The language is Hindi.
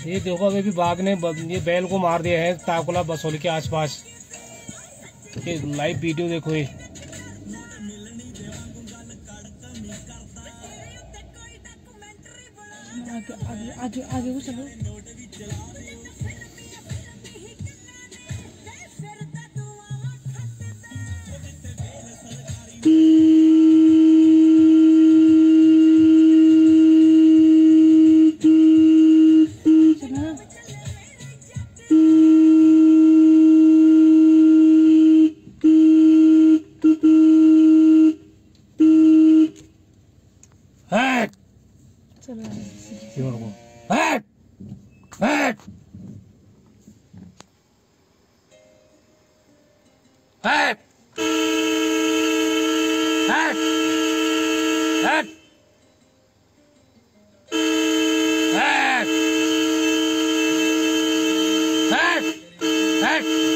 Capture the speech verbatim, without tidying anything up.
ये देखो अभी भी बाघ ने ये बैल को मार दिया है ताकुला बसोली के आसपास। ये लाइव वीडियो देखो ये। आगे आगे आगे आगे वो चलो। हट हट हट हट हट हट हट हट